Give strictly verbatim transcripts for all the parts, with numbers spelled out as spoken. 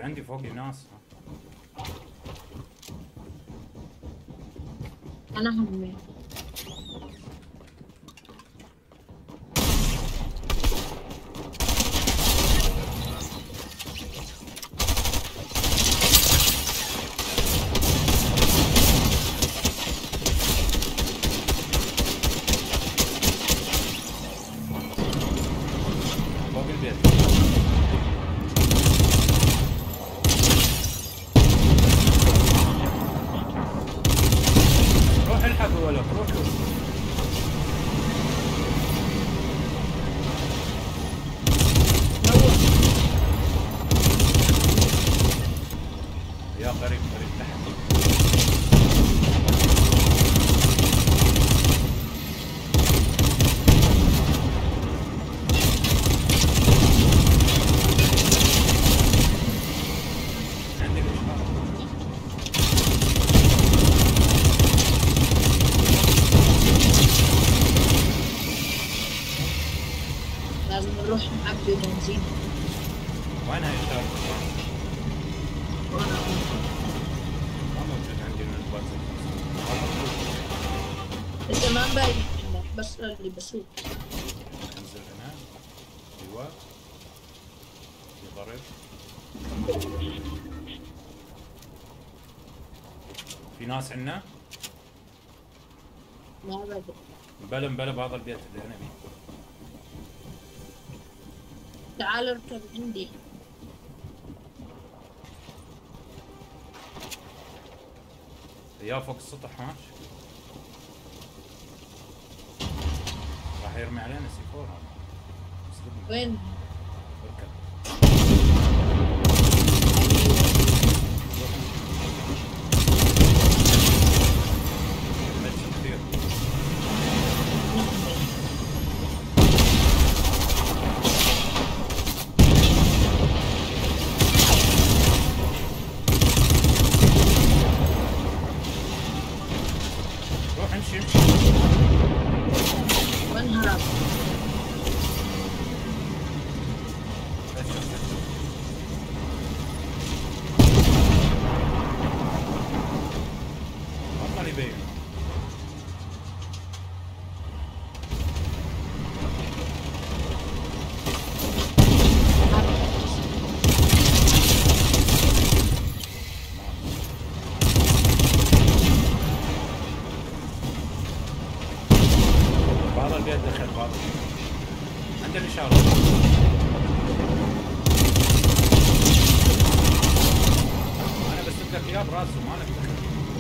عندي فوقي ناس. انا همي فوق البيت. روح الحق ولك، روح روح. يا قريب قريب تحت. عندي الإشارة. لازم نروح نعبي بنزين. وينها إشارة؟ وانا ما موجود عندي من البازل. انت ما مبين عندك بس اللي بسوق. انزل هنا. ايوه. في ضرب. في ناس عندنا. ما بدري. بلا بلا بهذا البيت اللي انا بيه. تعال اركب عندي. يا فوق السطح ماشي. راح يرمي علينا سي فور هذا. اسلبنا. وين؟ اركب. مجد كثير. روح امشي امشي. وين هرب؟ بس شوف بس شوف. بطل يبين. بعض البيت دخل بعض البيت. عنده الإشارة. أنا بسد لك إياه براسه ما لك دخل.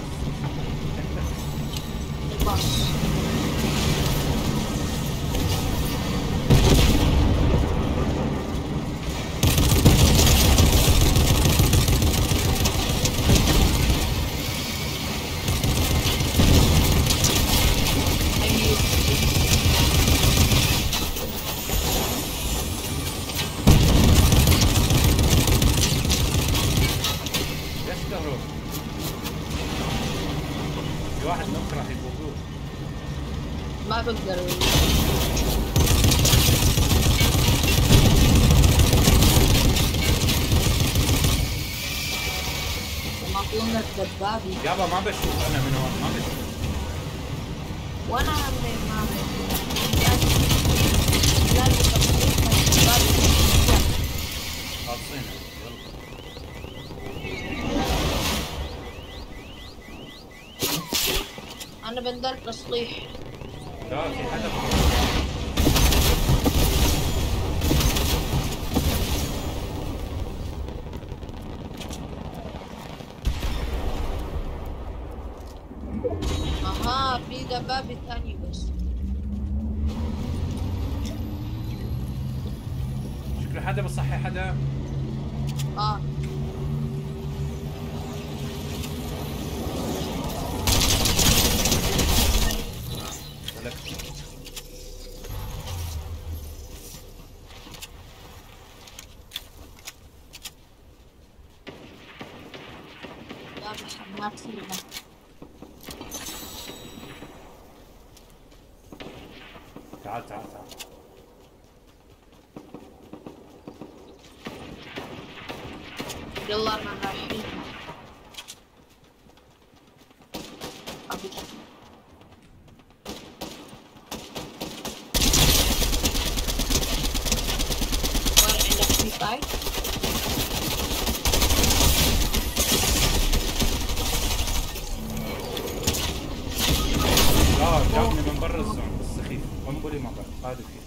ليش تهرب؟ في واحد نوك راح يفوقوه. ما بقدر. ما كنا دبابي. يابا ما بشوف أنا من هون ما بشوف. وانا همي ما بقدر. لازم دبابي. خالصين يلا. انا بندر تصليح. لا في حدا. اها في دبابة ثانية بس. شكله حدا بصحي حدا. اه لك. لا بحمات فيها. تعال تعال تعال. يلا انا رايحين. ابي وين عندك في سايد؟ لا جابني من برا الزون بس سخيف. قنبلي ما بعرف هذا فيه.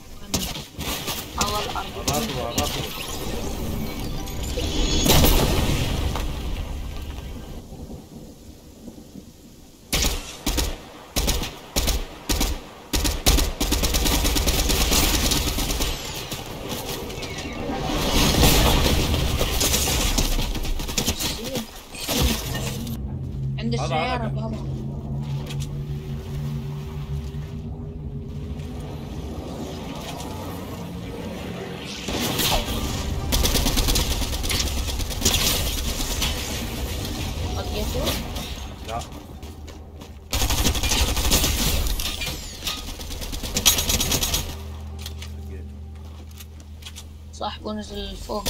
اول ارض. اغاثوا اغاثوا. عند هذا- السيارة هذا. بابا. لقيته؟ لا لقيته. صاحبه نزل فوق.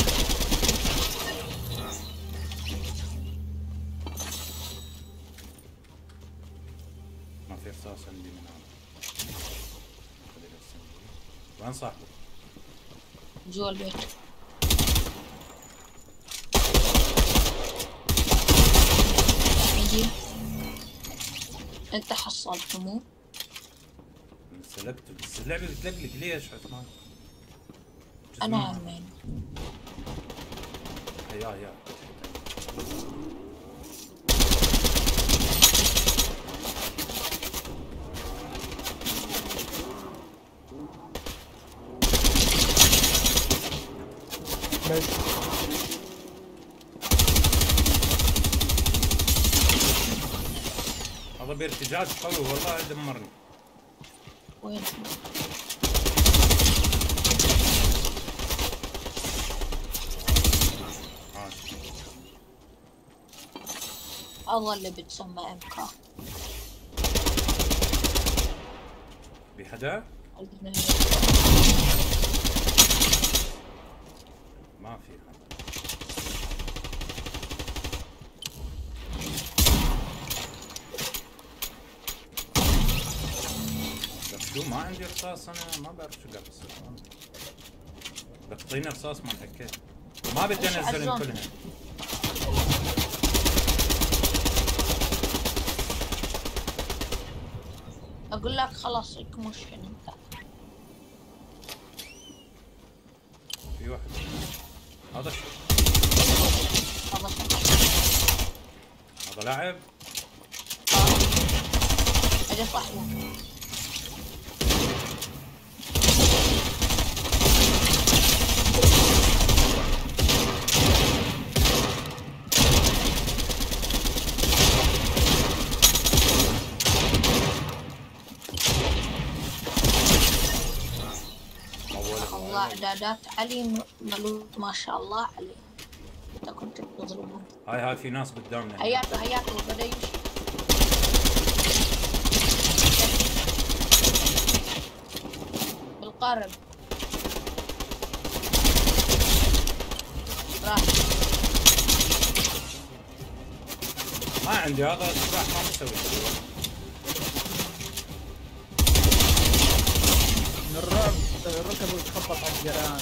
ما في رصاص عندي من هذا. خلي بس عندي. وين صاحبه؟ جوا البيت. نجي. انت حصلته مو؟ سلكته بس اللعبه بتلقلق ليش عثمان؟ انا عمين. يا يا بس هذا بارتجاج قوي والله دمرني. وين؟ عاش. الله اللي بتسمى امكا. بحدا؟ ما في حدا. لك شو ما عندي رصاص انا ما بعرف شو قاعد بصير. بدك تعطيني رصاص ما انحكيت. ما بدي انزلهم كلهم. اقول لك خلاص اكمشن انت. في واحد هذا شو؟ هذا هذا لاعب؟ اجي صاحبه. والله اعدادات علي ملوك ما شاء الله عليه. انت كنت تضربهم. هاي هاي في ناس قدامنا. حياته حياته بدا يمشي. بالقارب. راح. ما عندي هذا السلاح ما بسوي شيء. من الرعب ركب وتخبط على الجيران.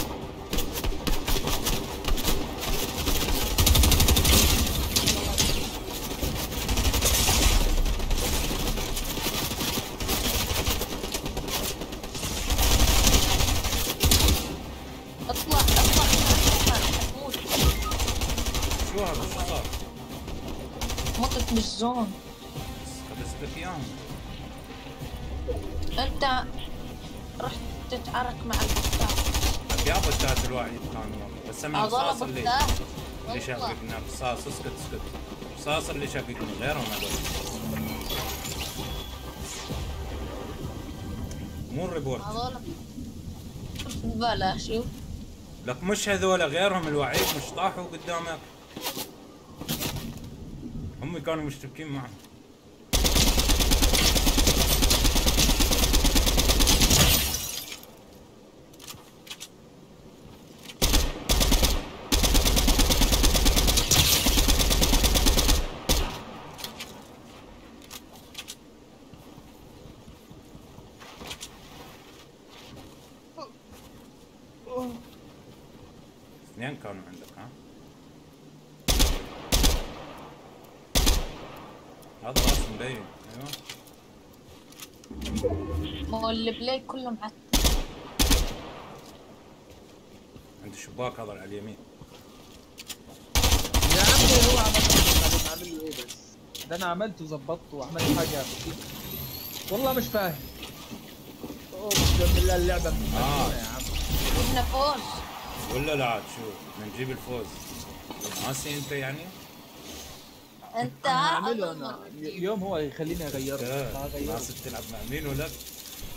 اطلع اطلع حتموت. شو هذا شو صار؟ مطت بالزون. خلصت لك اياهم. انت رحت تتعارك مع البطاط. يا بتات الواحد كان والله بس انا هذول الرصاص اللي بطاط. اللي شاققنا الرصاص اسكت اسكت الرصاص اللي شاققني غيرهم هذول. مو الريبورت. هذول بلا شوف. لك مش هذول غيرهم الوعيد مش طاحوا قدامك. هم كانوا مشتبكين معهم. اثنين كانوا عندك ها؟ هذا راس مبين. ايوه هو البلاي كله معتب. عند الشباك هذا على اليمين. يا عمي هو عمل بعدين عامل له ايه بس؟ ده انا عملت وظبطته وعملت حاجه بسيطه. والله مش فاهم. اقسم بالله اللعبه مش آه. يا عم. جبنا فوز. ولا لا عاد شوف نجيب الفوز. ناسي انت يعني؟ انت انا هعمله أول انا مرة تجيب. يوم هو يخليني اغيره. آه، هغيره. ناس بتلعب مع مين ولا؟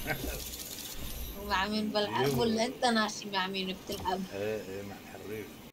مع مين بلعب ولا انت ناسي مع مين بتلعب؟ ايه ايه مع الحريف.